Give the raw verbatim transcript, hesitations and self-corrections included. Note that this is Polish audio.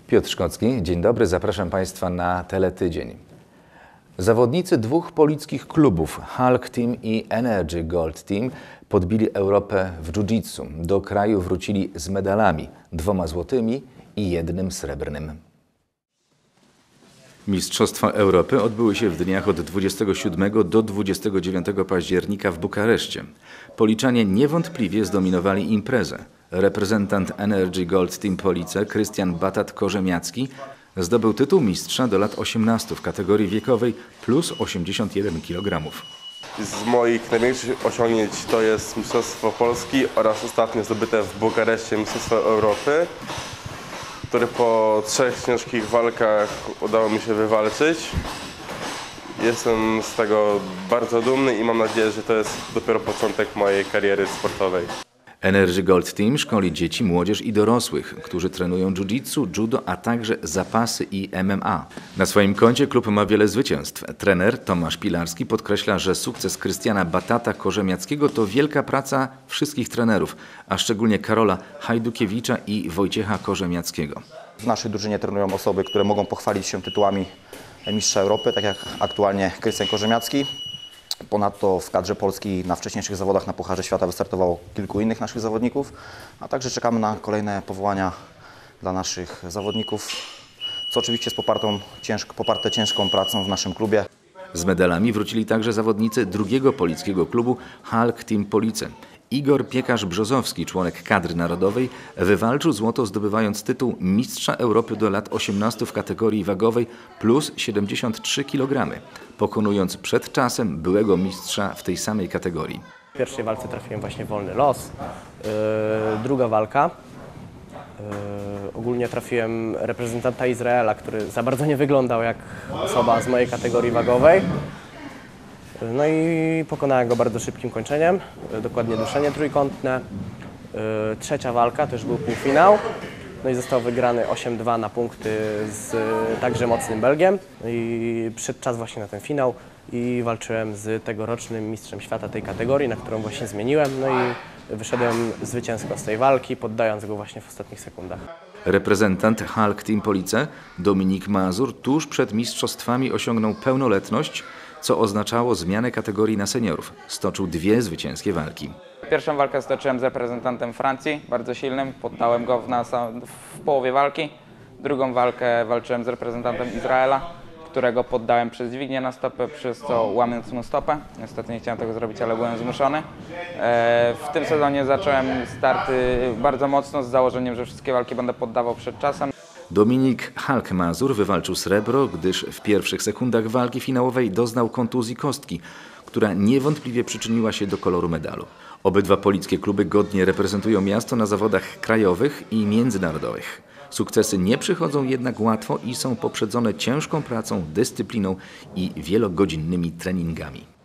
Piotr Szkocki, dzień dobry, zapraszam Państwa na Teletydzień. Zawodnicy dwóch polickich klubów, Hulk Team i Energy Gold Team, podbili Europę w jiu-jitsu. Do kraju wrócili z medalami, dwoma złotymi i jednym srebrnym. Mistrzostwa Europy odbyły się w dniach od dwudziestego siódmego do dwudziestego dziewiątego października w Bukareszcie. Policzanie niewątpliwie zdominowali imprezę. Reprezentant Energy Gold Team Police, Krystian Batat-Korzemiacki, zdobył tytuł mistrza do lat osiemnastu w kategorii wiekowej plus osiemdziesiąt jeden kilogramów. Z moich największych osiągnięć to jest Mistrzostwo Polski oraz ostatnio zdobyte w Bukareszcie Mistrzostwo Europy, które po trzech ciężkich walkach udało mi się wywalczyć. Jestem z tego bardzo dumny i mam nadzieję, że to jest dopiero początek mojej kariery sportowej. Energy Gold Team szkoli dzieci, młodzież i dorosłych, którzy trenują jiu-jitsu, judo, a także zapasy i M M A. Na swoim koncie klub ma wiele zwycięstw. Trener Tomasz Pilarski podkreśla, że sukces Krystiana Batata-Korzemiackiego to wielka praca wszystkich trenerów, a szczególnie Karola Hajdukiewicza i Wojciecha Korzemiackiego. W naszej drużynie trenują osoby, które mogą pochwalić się tytułami mistrza Europy, tak jak aktualnie Krystian Korzemiacki. Ponadto w kadrze Polski na wcześniejszych zawodach na Pucharze Świata wystartowało kilku innych naszych zawodników, a także czekamy na kolejne powołania dla naszych zawodników, co oczywiście jest popartą, ciężko, poparte ciężką pracą w naszym klubie. Z medalami wrócili także zawodnicy drugiego polickiego klubu Hulk Team Police. Igor Piekarz-Brzozowski, członek kadry narodowej, wywalczył złoto, zdobywając tytuł mistrza Europy do lat osiemnastu w kategorii wagowej plus siedemdziesiąt trzy kilogramy, pokonując przed czasem byłego mistrza w tej samej kategorii. W pierwszej walce trafiłem właśnie w wolny los. Yy, druga walka. Yy, ogólnie trafiłem reprezentanta Izraela, który za bardzo nie wyglądał jak osoba z mojej kategorii wagowej. No i pokonałem go bardzo szybkim kończeniem, dokładnie duszenie trójkątne. Trzecia walka, to już był półfinał. No i został wygrany osiem dwa na punkty z także mocnym Belgiem. I przyszedł czas właśnie na ten finał i walczyłem z tegorocznym mistrzem świata tej kategorii, na którą właśnie zmieniłem. No i wyszedłem zwycięsko z tej walki, poddając go właśnie w ostatnich sekundach. Reprezentant Hulk Team Police, Dominik Mazur, tuż przed mistrzostwami osiągnął pełnoletność, co oznaczało zmianę kategorii na seniorów. Stoczył dwie zwycięskie walki. Pierwszą walkę stoczyłem z reprezentantem Francji, bardzo silnym, poddałem go w, nas, w połowie walki. Drugą walkę walczyłem z reprezentantem Izraela, którego poddałem przez dźwignię na stopę, przez co łamiąc mu stopę. Niestety nie chciałem tego zrobić, ale byłem zmuszony. W tym sezonie zacząłem starty bardzo mocno z założeniem, że wszystkie walki będę poddawał przed czasem. Dominik Hulk Mazur wywalczył srebro, gdyż w pierwszych sekundach walki finałowej doznał kontuzji kostki, która niewątpliwie przyczyniła się do koloru medalu. Obydwa polickie kluby godnie reprezentują miasto na zawodach krajowych i międzynarodowych. Sukcesy nie przychodzą jednak łatwo i są poprzedzone ciężką pracą, dyscypliną i wielogodzinnymi treningami.